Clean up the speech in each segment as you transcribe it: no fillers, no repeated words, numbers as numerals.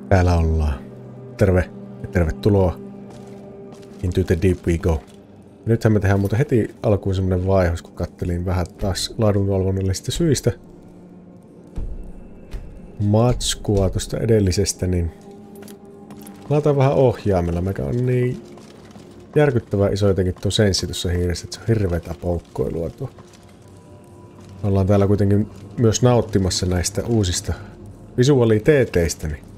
Täällä ollaan. Terve ja tervetuloa. Into the deep we go. Ja nythän me tehdään muuten heti alkuun semmonen vaihos, kun kattelin vähän taas laadunvalvonnallisista syistä matskua tuosta edellisestä, niin laitetaan vähän ohjaimella, mikä on niin järkyttävän iso jotenkin tuo senssi tuossa hiiressä, että se on hirveetä poukkoilua tuo. Me ollaan täällä kuitenkin myös nauttimassa näistä uusista visuaaliteeteistä, niin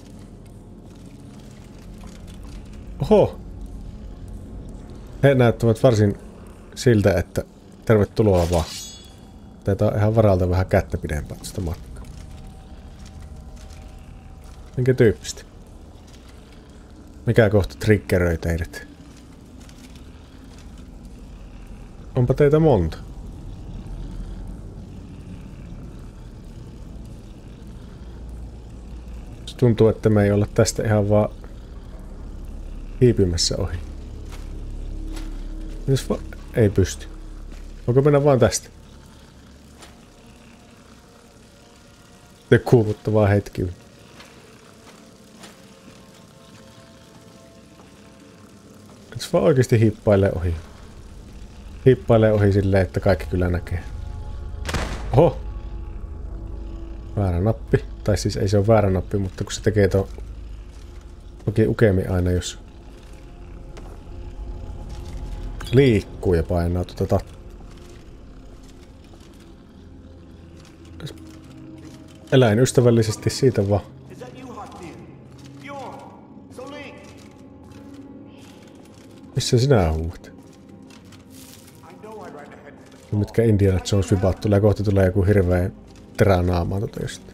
oho! He näyttävät varsin siltä, että tervetuloa vaan. Taitaa ihan varalta vähän kättä pidempää tästä matkaa. Minkä tyyppistä? Mikä kohta triggeröi teidät? Onpa teitä monta. Se tuntuu, että me ei olla tästä ihan vaan hiipimässä ohi. Ei pysty. Voiko mennä vaan tästä? Se kuumuttavaa hetki. Nyt se vaan oikeesti hiippailee ohi. Hiippailee ohi silleen, että kaikki kyllä näkee. Oho! Väärä nappi. Tai siis ei se ole väärä nappi, mutta kun se tekee ton toki ukemi aina, jos liikkuu ja painaa tuota eläinystävällisesti siitä vaan. Missä sinä huuat? Mitkä Indiana Jones vibaat tulee, kohta tulee joku hirveä teränaamaa tota just.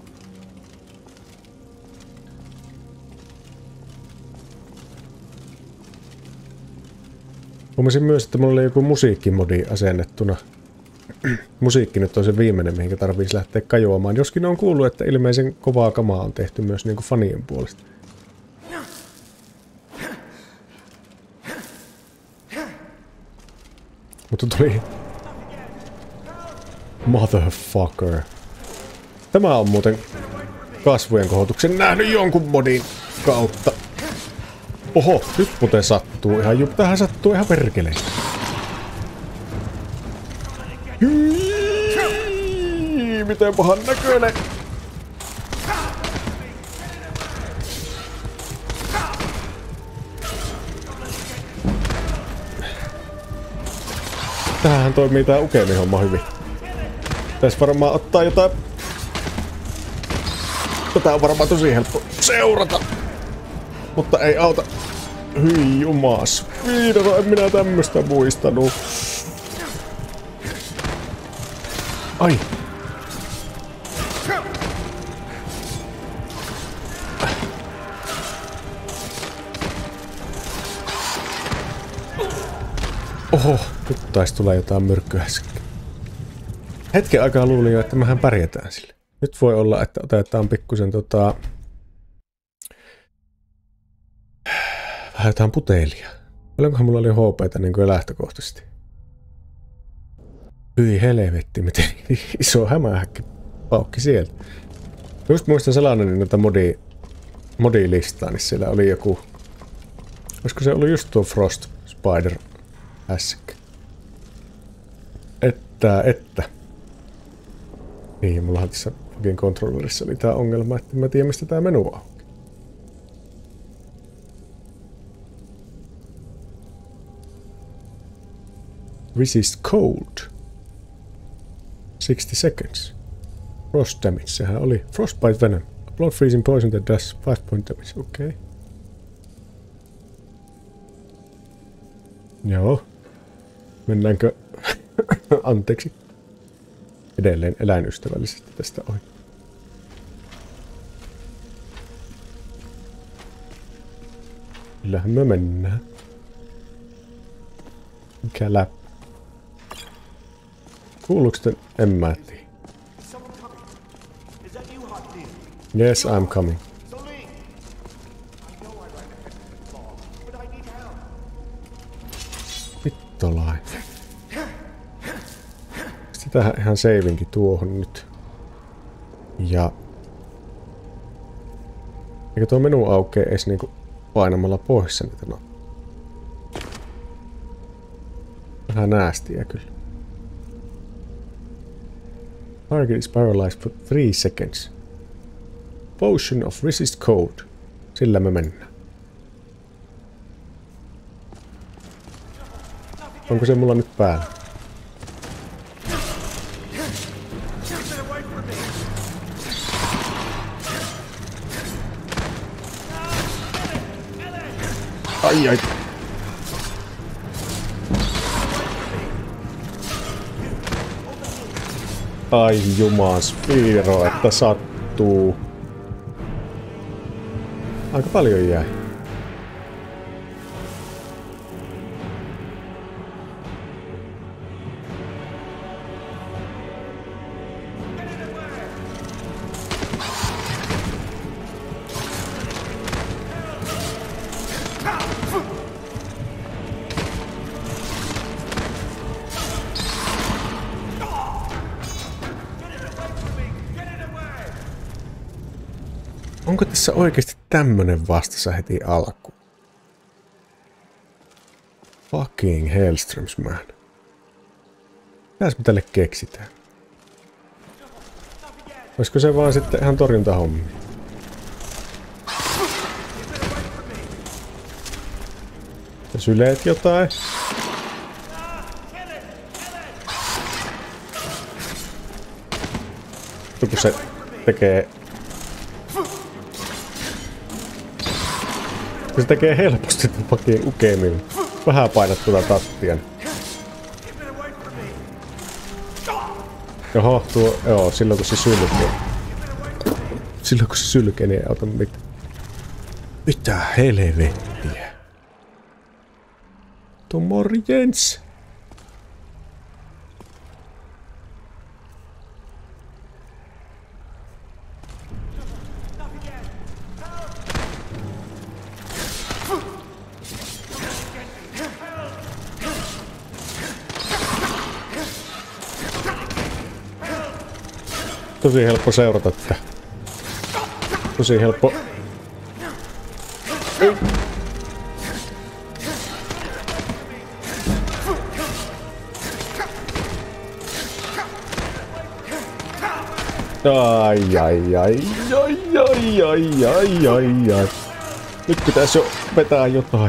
Huomasin myös, että mulla oli joku musiikkimodi asennettuna. Musiikki nyt on se viimeinen, mihinkä tarvitsisi lähteä kajoamaan. Joskin on kuullut, että ilmeisen kovaa kamaa on tehty myös niinku fanien puolesta. Mutta tuli motherfucker. Tämä on muuten kasvojen kohotuksen nähnyt jonkun modin kautta. Oho, nyt muuten sattuu ihan tähän sattuu ihan perkeleen. Miten pahan näköinen. Tämähän toimii tää ukemi-homma hyvin. Pitäis varmaan ottaa jotain. Tätä on varmaan tosi helppo seurata. Mutta ei auta. Hyi jumas. Viidara, en minä tämmöstä muistanut. Ai. Oho, nyt taisi tulla jotain myrkkyä. Hetken aikaa luulin jo, että mehän pärjätään sille. Nyt voi olla, että otetaan pikkusen vähän jotain putelia. Paljonkohan mulla oli HP:tä niin kuin lähtökohtaisesti? Hyi helvetti, miten iso hämähäkki paukki sieltä. Just muistan sellainen noita modilistaa, niin siellä oli joku. Olisiko se ollut just tuo Frost Spider hässäkkä? Että. Niin, mullahan tässä Fogin controllerissa oli tää ongelma, että mä tiedän mistä tää menu on. Resist cold. 60 seconds. Frost damage, sehän oli. Frostbite venom. Blood freezing poison that does 5 point damage. Okei. Okay. Joo. Mennäänkö? Anteeksi. Edelleen eläinystävällisesti tästä ohi. Kyllähän me mennään. Mikä läppä? Kuuluuko te? En mä tiedä. Yes, I'm coming. Vittolainen. Tähän ihan savinkin tuohon nyt. Ja Eikö tuo menu aukee edes niinku painamalla pois niitä? No. Vähän näästiä kyllä. Target is paralyzed for 3 seconds. Potion of resist code. Sillä me mennään. Onko se mulla nyt päällä? Ai ai. Ai juman Spiro, että sattuu. Aika paljon jäi. Onko tässä oikeasti tämmönen vastassa heti alkuun? Fucking Hellströms, man. Mitäs me tälle keksitään? Olisiko se vaan sitten ihan torjuntahommi? Ja syleet jotain? Kun se tekee... Se tekee helposti fucking ukemilla. Vähän painat tuota tattia. Joho, tuo... Joo, silloin kun se sylkee. Silloin kun se sylkee, niin ei auta mitään. Mitä helvettiä? Tuo morjens. Tosi helppo seurata tätä. Tosi helppo. Ai ai ai ai ai ai ai ai ai. Nyt pitäisi jo vetää jotain.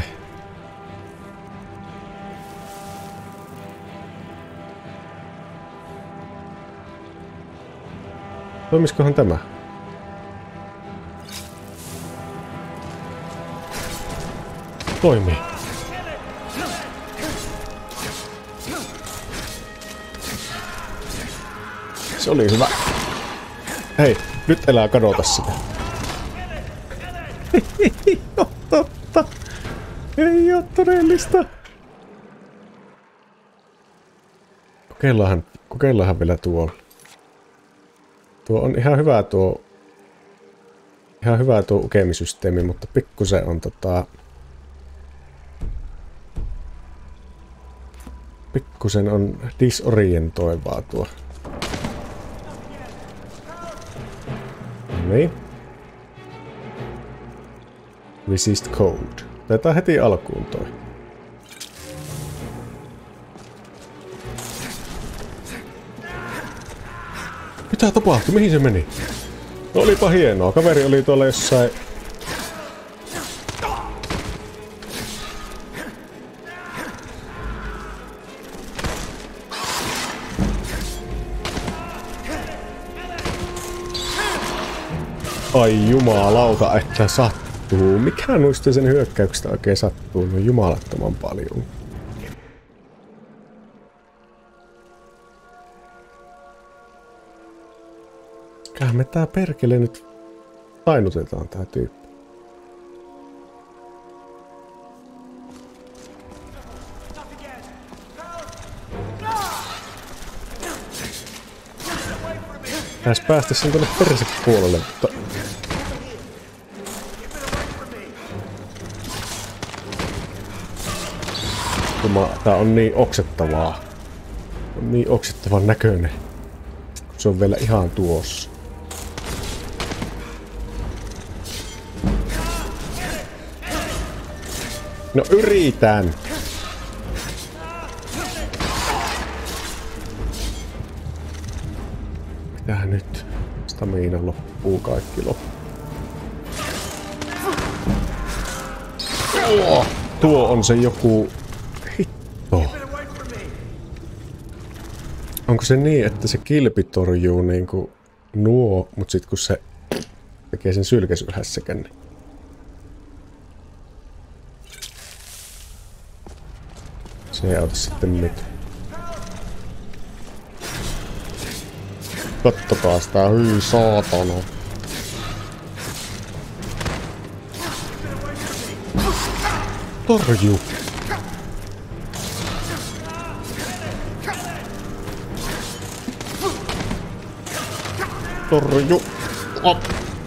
Toimiskohan tämä? Toimii. Se oli hyvä. Hei, nyt elää kadota sitä. Ei oo totta. Ei oo todellista. Kokeillaanhan vielä tuolla. Tuo on ihan hyvä tuo ukemisysteemi, mutta pikkusen on pikkusen on disorientoivaa tuo. Niin. Resist code. Otetaan heti alkuun toi. Mitä tapahtui? Mihin se meni? No olipa hienoa. Kaveri oli tuolla jossain... Ai jumalauta, että sattuu. Mikä noista sen hyökkäyksestä oikein sattuu? No jumalattoman paljon. Mikähän me tää perkele nyt tainutetaan tää tyyppi. Pääs päästä sen tuonne persepuolelle, mutta... Tää on niin oksettavaa. On niin oksettavan näköinen. Se on vielä ihan tuossa. No yritän! Mitähän nyt? Stamina loppuu, kaikki loppuu. Oh, tuo on se joku... Hitto. Onko se niin, että se kilpi torjuu niinku nuo, mut sit kun se tekee sen sylkäisyhässäkän, niin... Se ei auta sitten mitään. Kattokaa sitä, hyi saatana. Torju! Torju! Op.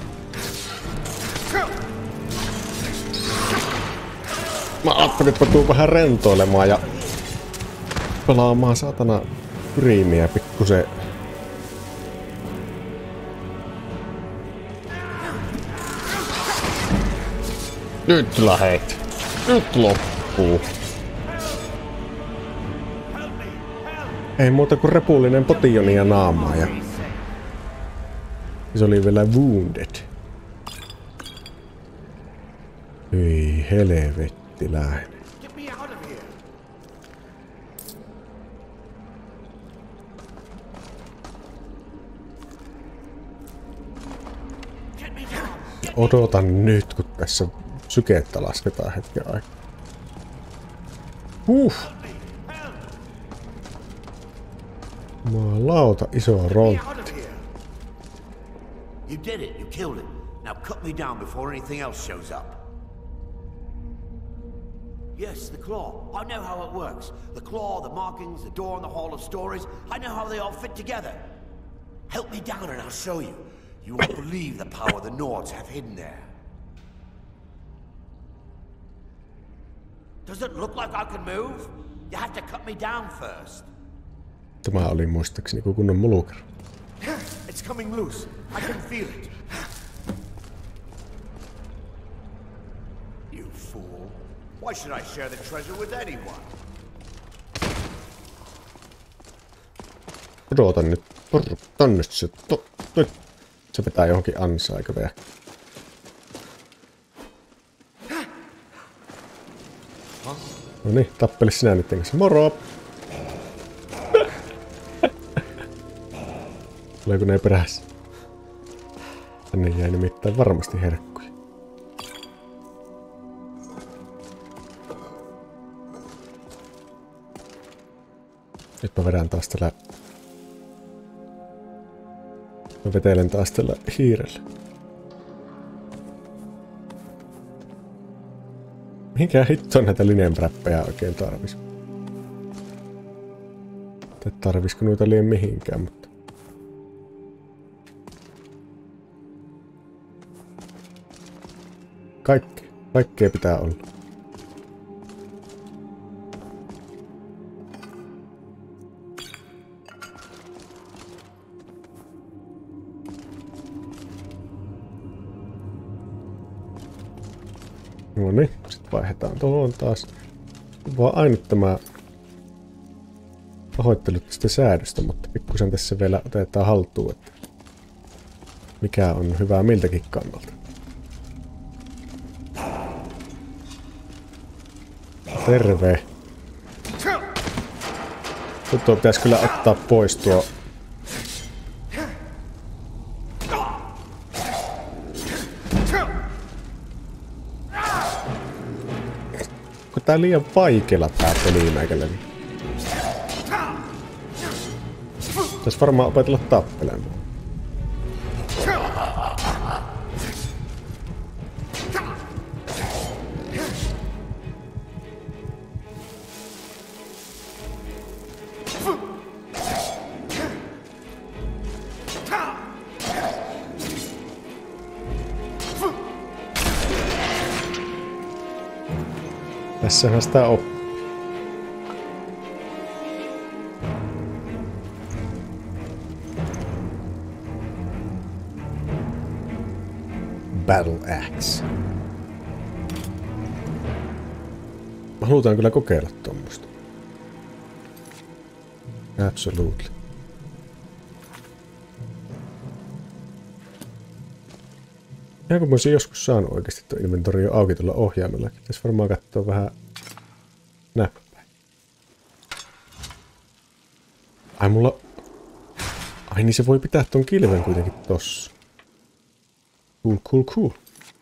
Mä ajattelin, että mä tuun vähän rentoilemaan ja pelaamaan saatana Pyriimiä pikkusen. Nyt lähet! Nyt loppuu! Ei muuta kuin repullinen potioni ja naamaa ja... Se oli vielä wounded. Hyi helvettiläinen. Odotan nyt, kun tässä sykettä lasketaan hetken aikaa. Jumalauta, iso rontti. You did it. You killed it. Now cut me down before anything else shows up. Yes, the claw. I know how it works. The claw, the markings, the door in the Hall of Stories. I know how they all fit together. Help me down and I'll show you. You won't believe the power the Nords have hidden there. Does it look like I can move? You have to cut me down first. Tämä oli muistaakseni kunnon mulukar. It's coming loose. I can feel it. You fool. Why should I share the treasure with anyone? Odotan nyt. Tänne se. Nyt. Se pitää johonkin ansaa, eikö vielä? Noniin, tappele sinä nyt kanssa. Moro! Tuleeko ne perässä? Tänne jäi nimittäin varmasti herkkuja. Nyt mä vedän taas tällä... Mä vetelen taas tällä hiirellä. Mihinkään hittoon näitä linjanpräppejä oikein tarvis? Tai tarvisko noita liian mihinkään, mutta... Kaikkea pitää olla. No niin, sitten vaihdetaan tuohon taas. Vaan ainut tämä pahoittelut tästä säädöstä, mutta pikkusen tässä vielä otetaan haltuun, että mikä on hyvää miltäkin kannalta. Terve. Nyt tuo pitäisi kyllä ottaa pois tuo. Kun tää liian vaikealla tää peli meikäläni. Tässä varmaan opetella tappelemaan. Tässähän sitä oppii. Battle Axe. Mä halutaan kyllä kokeilla tuommoista. Absolutely. Ihan kun mä olisin joskus saanut oikeasti tuon inventori jo auki tuolla ohjaimella. Pitäisi varmaan katsoa vähän näppäin. Ai mulla... Ai niin se voi pitää ton kilven kuitenkin tossa. Cool.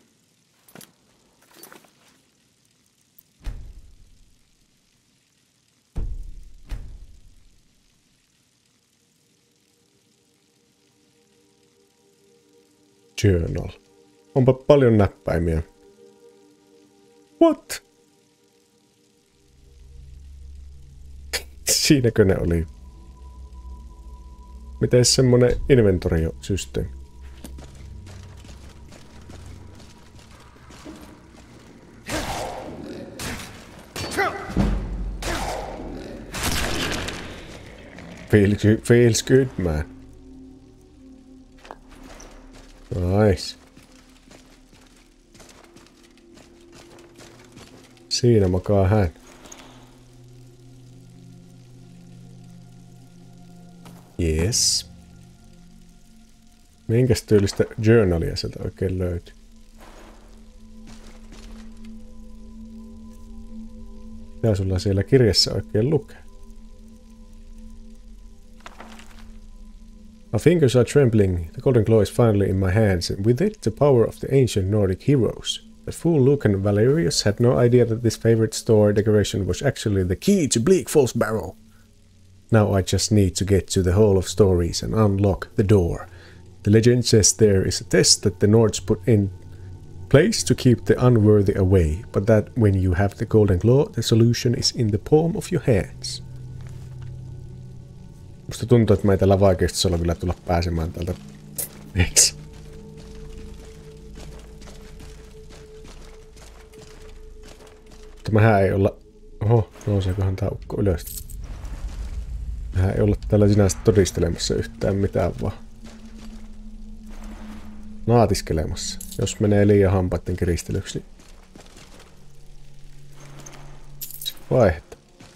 Journal. Onpa paljon näppäimiä. What? Siinäkö ne oli? Miten semmonen inventory-systeemi? Feels good, man. Nice. Siinä makaa hän. Yes. Minkäs tyylistä journalia sieltä oikein löytyy? Mitä sulla siellä kirjassa oikein lukee? My fingers are trembling. The golden claw is finally in my hands, and with it the power of the ancient Nordic heroes. But fool Luke and Valerius had no idea that this favorite store decoration was actually the key to Bleak Falls Barrow. Now I just need to get to the Hall of Stories and unlock the door. The legend says there is a test that the Nords put in place to keep the unworthy away, but that when you have the golden claw, the solution is in the palm of your hands. Musta tuntuu, että mä ei tällä vaikeustasolla kyllä tulla pääsemään täältä. Eiks? Mutta mähän ei olla... Oho, nouseekohan tää ukko ylös? Mähän ei olla täällä sinänsä todistelemassa yhtään mitään vaan. Naatiskelemassa. Jos menee liian hampaiden kiristelyksi, niin... Se vaihtaa.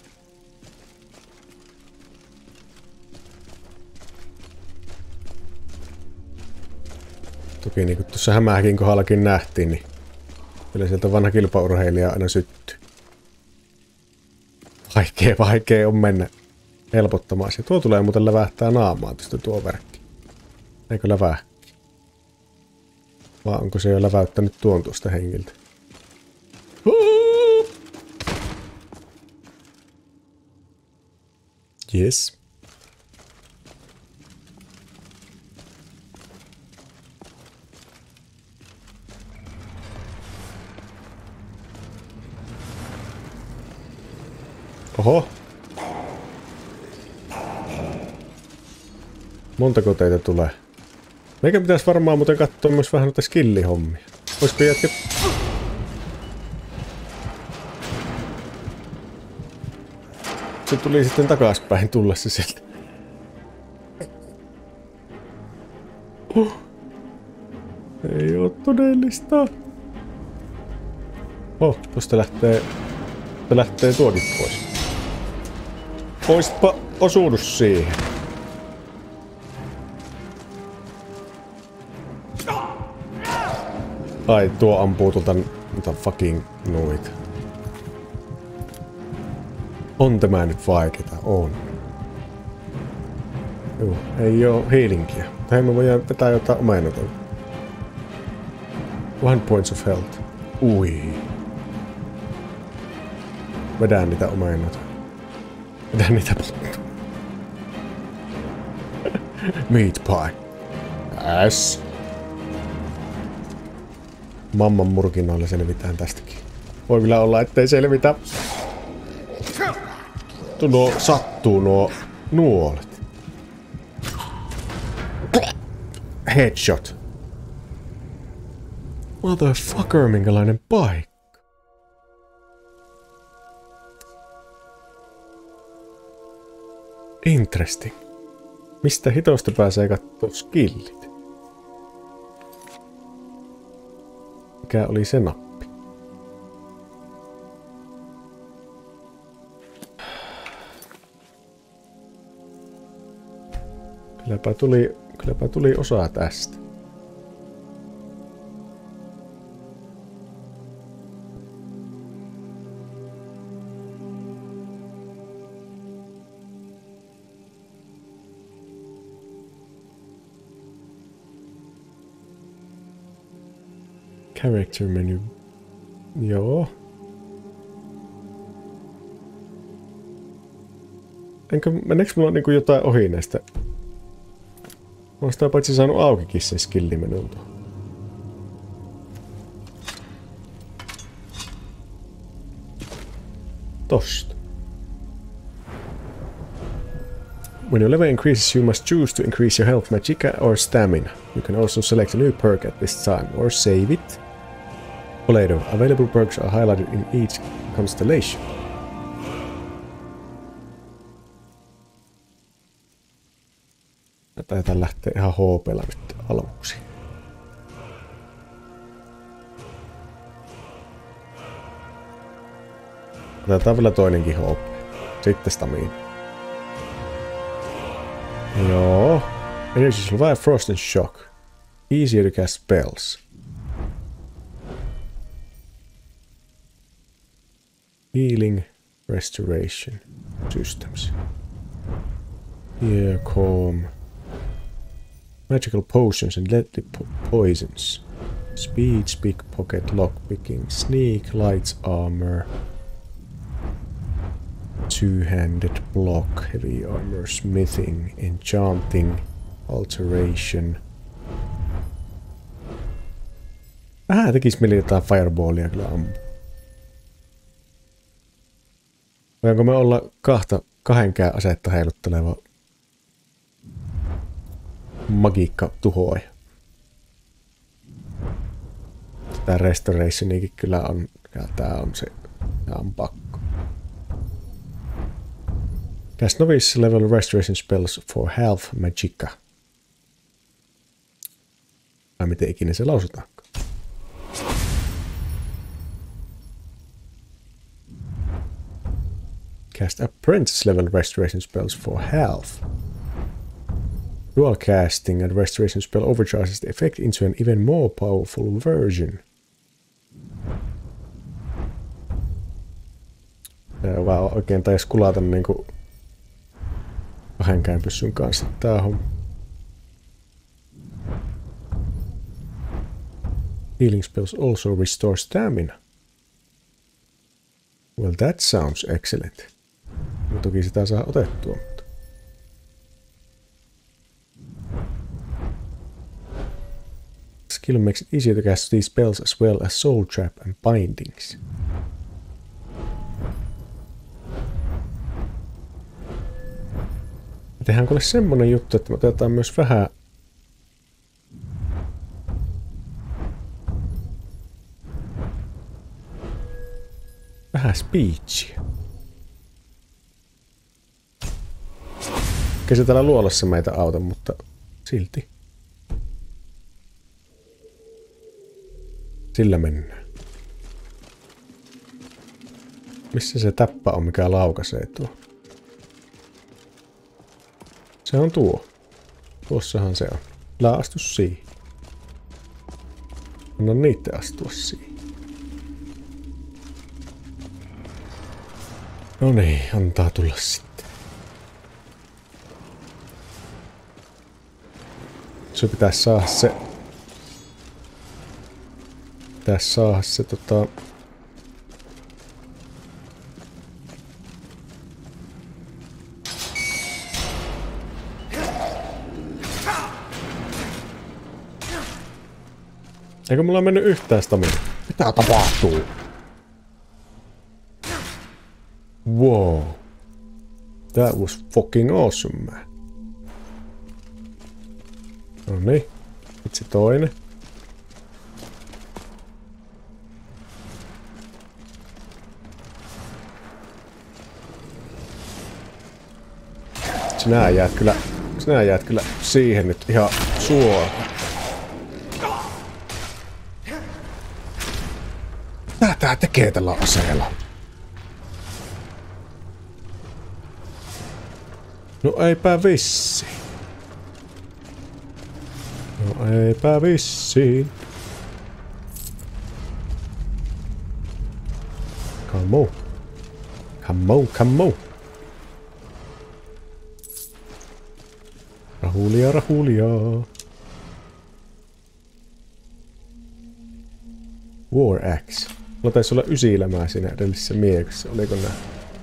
Toki niin kuin tuossa Hämähäkin kohdallakin nähtiin, niin kyllä sieltä vanha kilpaurheilija aina syttyy. Vaikea on mennä helpottamaan se. Tuo tulee muuten lävähtää naamaan tuosta tuo verkki. Eikö lävähki? Vai onko se jo läväyttänyt tuon tuosta hengiltä? Yes. Oho. Montako teitä tulee? Meikä pitäisi varmaan muuten katsoa myös vähän noita skillihommia. Olisiko jätkä... Se tuli sitten takaspäin tulla se sieltä. Ei oo todellista. Tosta lähtee tuokin pois. Oispa osunut siihen. Ai, tuo ampuu tuota fucking noita. On tämä nyt vaikeeta? On. Joo, ei oo healingiä. Tai me voidaan vetää jotain omenota. 1 points of health. Ui. Vedään niitä omenota. Vedään niitä pottua. Meat pie. Yes. Mamman murkinnoilla selvitään tästäkin. Voi kyllä olla, ettei selvitä. Nuo sattuu nuo nuolet. Headshot. Motherfucker, minkälainen paikka. Interesting. Mistä hitosta pääsee kattoo skillit? Mikä oli se nappi? Kylläpä tuli osa tästä. Character menu. Joo. Meneekö mulla niinku jotain ohi näistä? Mä oon sitä paitsi saanut aukikin sen skillimenulta. Tosta. When your level increases, you must choose to increase your health, magicka or stamina. You can also select a new perk at this time or save it. Later, available perks are highlighted in each constellation. Taitaa lähteä ihan HP:llä nyt aluksi. Otetaan vielä toinenkin HP. Sitten stamina. Joo. Energy survive frost and shock. Easier to cast spells. Healing, restoration, systems. Here, calm. Magical potions and deadly poisons. Speed, pickpocket, lockpicking, sneak, light armor. Two-handed block, heavy armor, smithing, enchanting, alteration. Vähän tekis mieli jotain fireballia kyllä ampua. Voinko me olla kahdenkään asetta heilutteleva magiikka tuhoaja? Tää restorationikin kyllä on, ja tää on pakko. Cast novice level restoration spells for health magicka. Tai miten ikinä se lausutaanko. Cast apprentice level restoration spells for health. Dual casting and restoration spell overcharges the effect into an even more powerful version. Vaan oikein taisi kulata niinku kahdenkään pyssyn kanssa tää homma. Healing spells also restore stamina. Well, that sounds excellent. No, toki sitä saa otettua, mutta... Skill makes it easier to cast these spells as well as soul trap and bindings. Me tehdään kuule semmonen juttu, että me otetaan myös vähän speechia. Eikä se täällä luolassa meitä auta, mutta silti. Sillä mennään. Missä se täppä on, mikä laukaisee tuo? Se on tuo. Tuossahan se on. Älä astu siihen. Anna niitten astua siihen. No niin, antaa tulla sitten. Se pitäisi saada se... Eikö mulla mennyt yhtään stamina? Mitä tapahtuu? Wow. That was fucking awesome, man. No niin. Itse toinen. Sinä jäät kyllä siihen nyt ihan suoraan. Mitä tää tekee tällä aseella? No eipä vissi. No eipä vissiin. Come on. Come on, come on. Rahulia, rahulia. War Axe. Mulla taisi olla 9 elämää siinä edellisessä miekossa. Oliko nää?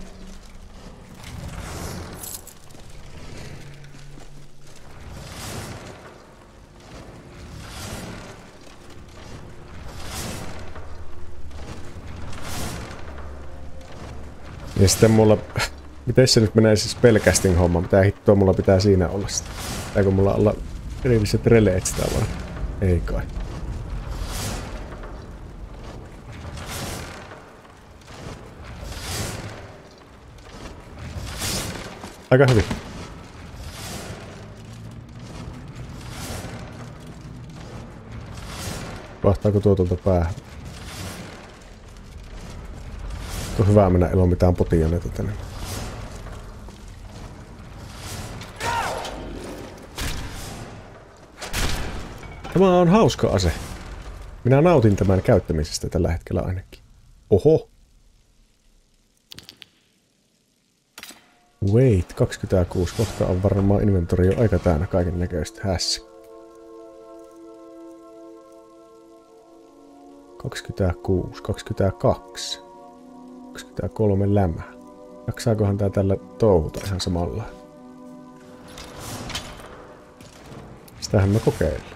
Ja sitten mulla... Miten se nyt menee siis spellcasting homma? Mitä hittoa mulla pitää siinä olla sitä? Pitääkö mulla olla erilliset releet sitä vaan? Ei kai. Aika hyvin. Vahtaako tuo tuolta päähän? On hyvä mennä ilman mitään potioneita tänne. Tämä on hauska ase. Minä nautin tämän käyttämisestä tällä hetkellä ainakin. Oho. Wait, 26. Kohta on varmaan inventori jo aika täynnä kaiken näköistä hässä. 26, 22, 23 lämää. Jaksaakohan tää tällä touhuta ihan samalla? Sitähän me kokeillaan.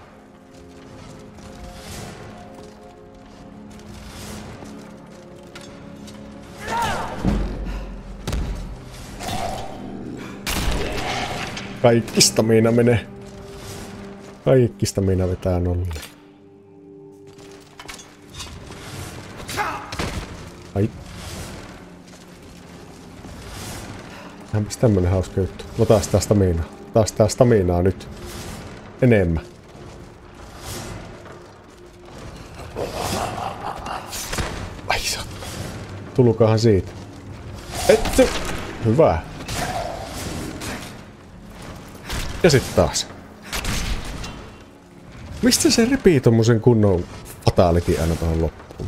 Kaikki stamina menee. Kaikki stamina vetää nolle. Ai. Tähänpäs tämmönen hauska juttu. No taas tää staminaa. Taas tää staminaa nyt. Enemmän. Ai saa. Tulukahan siitä. Etty. Hyvä. Ja sit taas. Mistä se repii tommosen kunnon fatality aina tohon loppuun?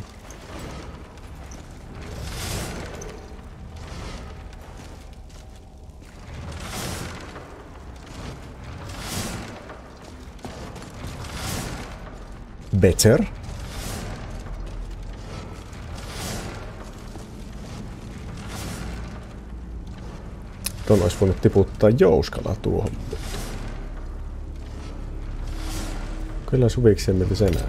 Better. Tuon olisi voinut tiputtaa jouskalla tuohon. Kyllä suvikseen miltä se näyttää.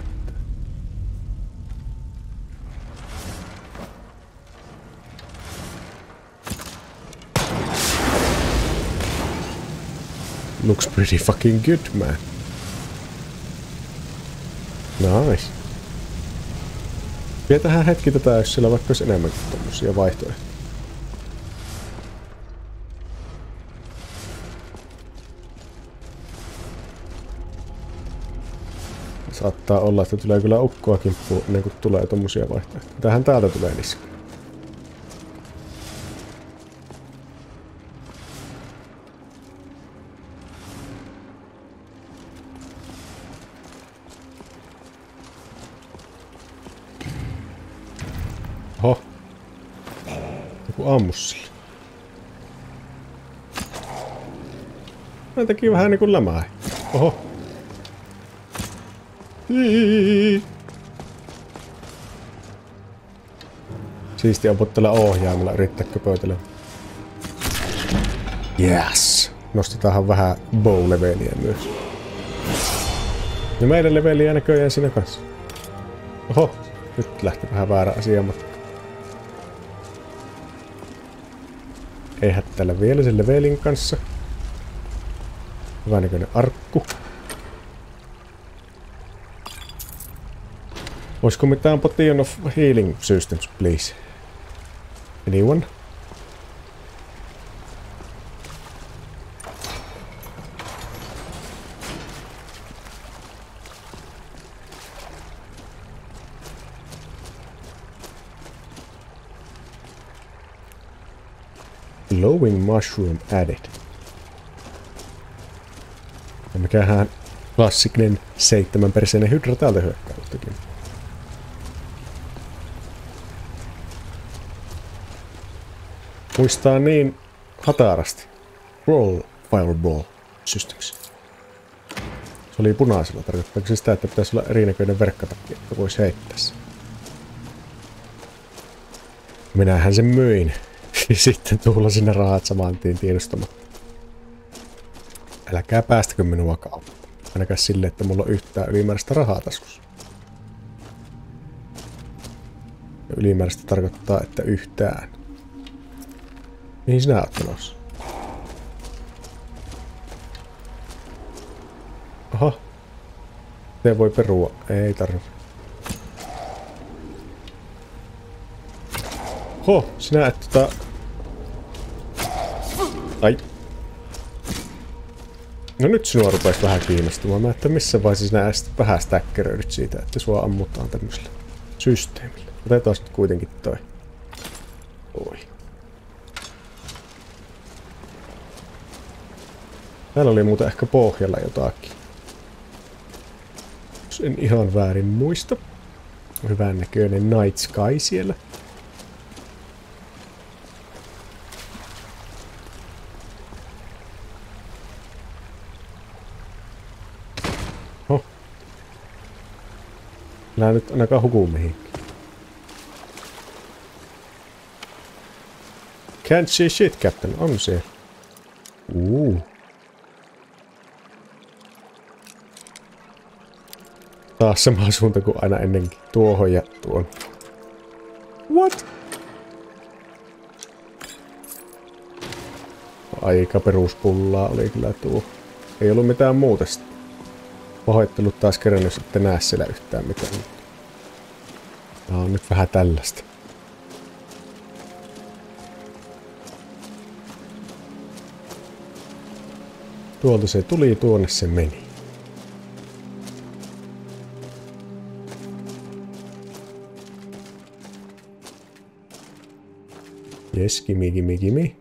Looks pretty fucking good, man. Nice. Pidetään hetki tätä, jos siellä vaikka olisi enemmänkin tommosia vaihtoehtoja. Saattaa olla, että tulee kyllä ukkoa kimppuun ennen kuin tulee tommosia vaihtoehtoja. Mitähän täältä tulee niskaan? Oho. Joku ammus sille. Mä teki vähän niinku lämää. Oho. Siistiä opotella ohjaimella, yrittää köpötellä. Yes! Nostetaanhan vähän bow-leveliä myös. Ja meidän leveliä näköjään siinä kanssa. Oho, nyt lähti vähän väärä asia matkaan. Ei hättäillä vielä sen levelin kanssa. Hyvän näköinen arkku. Olisiko mitään potion of healing systems, please? Anyone? Glowing mushroom added. Ja mikähän klassinen 7-perseinen hydra täältä hyökkäystäkin. Muistaa niin hatarasti. Roll Fireball Systems. Se oli punaisella. Tarkoittaako se sitä, että pitäisi olla erinäköinen verkkatakki, että voisi heittää sen? Minähän sen myin. Ja sitten tuhlasin ne rahat saman tien tiedostamatta. Älkää päästäkö minua kauppaan. Ainakaan silleen, että mulla on yhtään ylimääräistä rahaa taskussa. Ja ylimääräistä tarkoittaa, että yhtään. Mihin sinä oot menossa? Aha. Se voi perua. Ei tarvi. Ho, sinä et Ai. No nyt sinua rupesi vähän kiinnostamaan. Mä että missä vaiheessa sinä vähän stäkkeröidyt siitä, että sua ammutaan tämmöisellä systeemillä. Otetaan nyt kuitenkin toi. Oi. Täällä oli muuten ehkä pohjalla jotakin. Jos en ihan väärin muista. Hyvän näköinen Night Sky siellä. Ho. Älä nyt ainakaan huku mihinkään. Can't see shit, Captain. On siellä. Taas sama suunta kuin aina ennenkin. Tuohon ja tuon. What? Aika peruspullaa oli kyllä tuo. Ei ollut mitään muuta sitä. Pahoittelut taas kerran, jos ette näe siellä yhtään mitään. Tää on nyt vähän tällaista. Tuolta se tuli, tuonne se meni. Jes, kimi.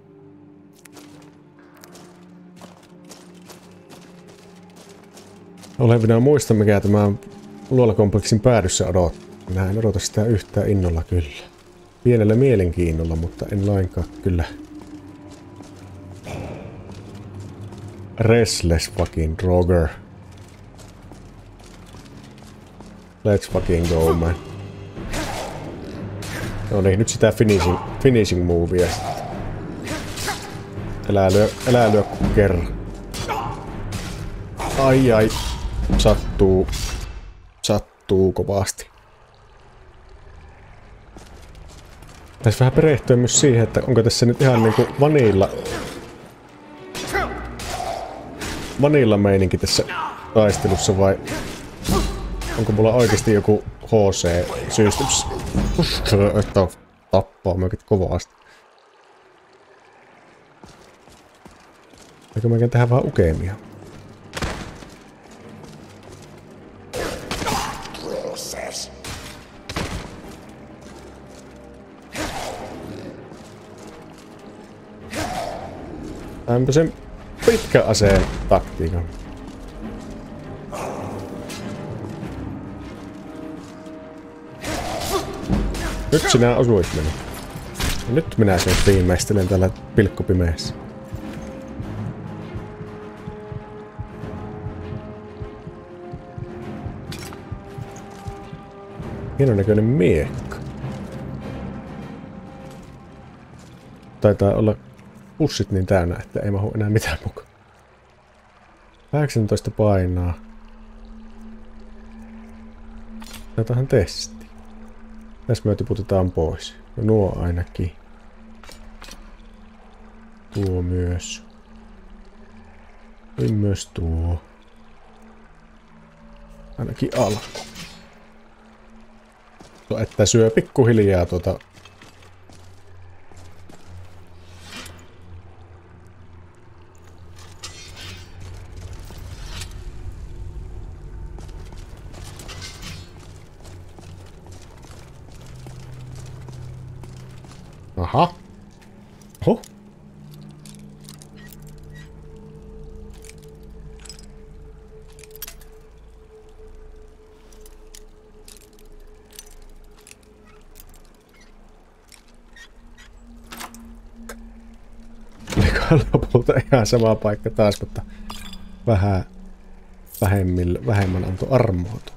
Olevina muista, mikä tämä luolakompleksin päädyssä odottaa. Minä en odota sitä yhtään innolla kyllä. Pienellä mielenkiinnolla, mutta en lainkaan kyllä. Restless fucking Roger. Let's fucking go, man. No niin, nyt sitä finishing movea sitten. Älä lyö kuin kerran. Ai. Sattuu kovasti. Tässä vähän perehtyä myös siihen, että onko tässä nyt ihan niinku vanilla meininki tässä taistelussa vai onko mulla oikeasti joku HC-systems, että tappaa meidät kovasti. Eikö meikään tehdä vähän ukemia? Tämmösen pitkä aseen taktiikan. Nyt sinä osuit minua. Nyt minä sen viimeistelen täällä pilkkopimeessä. Hienon näköinen miekka. Taitaa olla pussit niin täynnä, että ei mahu enää mitään mukaan. 18 painaa. Otetaan testi. Tässä me tiputetaan pois. No nuo ainakin. Tuo myös. Ja myös tuo. Ainakin alku. Että syö pikkuhiljaa tuota. Aha. Oho. lopulta ihan sama paikka taas, mutta vähän vähemmän antoi armoota.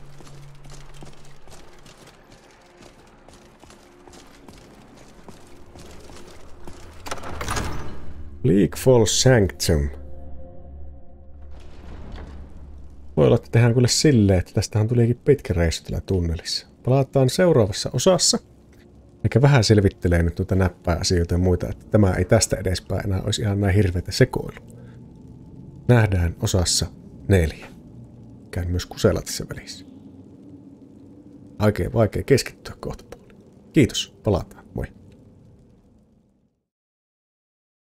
Bleak Falls Sanctum. Voi olla, että tehdään kyllä silleen, että tästähän tulikin pitkä reissu tällä tunnelissa. Palataan seuraavassa osassa. Eikä vähän selvittelee nyt tuota näppää asioita ja muita, että tämä ei tästä edespäin enää olisi ihan näin hirveätä sekoilu. Nähdään osassa 4. Käyn myös kusella tässä välissä. Oikein vaikea keskittyä kohtapuoliin. Kiitos, palataan.